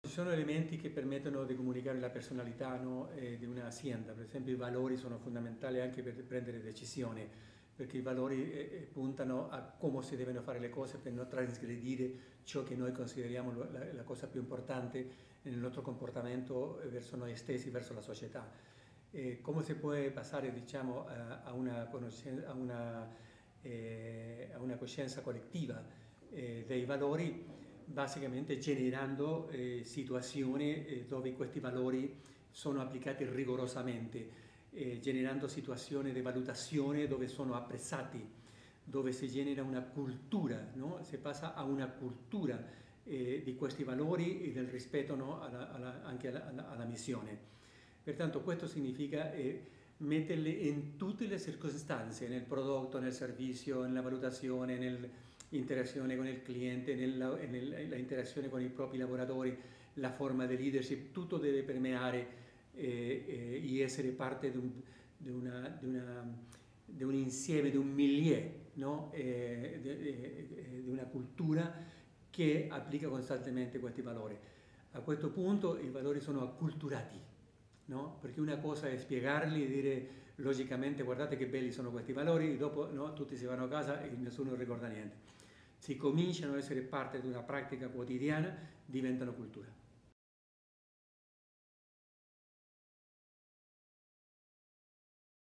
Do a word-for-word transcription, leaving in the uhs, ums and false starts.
Ci sono elementi che permettono di comunicare la personalità, no, eh, di un'azienda. Per esempio i valori sono fondamentali anche per prendere decisioni, perché i valori eh, puntano a come si devono fare le cose per non trasgredire ciò che noi consideriamo la, la cosa più importante nel nostro comportamento verso noi stessi, verso la società. Eh, come si può passare, diciamo, a, a, una, a, una, eh, a una coscienza collettiva eh, dei valori? Basicamente generando eh, situazioni eh, dove questi valori sono applicati rigorosamente, eh, generando situazioni di valutazione dove sono apprezzati, dove si genera una cultura, no? Si passa a una cultura eh, di questi valori e del rispetto, no? alla, alla, anche alla, alla, alla missione. Pertanto questo significa eh, metterli in tutte le circostanze, nel prodotto, nel servizio, nella valutazione, nell'interazione con il cliente, nella, nella interazione con i propri lavoratori, la forma di leadership, tutto deve permeare eh, eh, e essere parte di un, di una, di una, di un insieme, di un milieu, no? eh, di, eh, di una cultura che applica costantemente questi valori. A questo punto i valori sono acculturati. No? Perché una cosa è spiegarli e dire logicamente guardate che belli sono questi valori, e dopo no, tutti si vanno a casa e nessuno ricorda niente. Si cominciano ad essere parte di una pratica quotidiana, diventano cultura.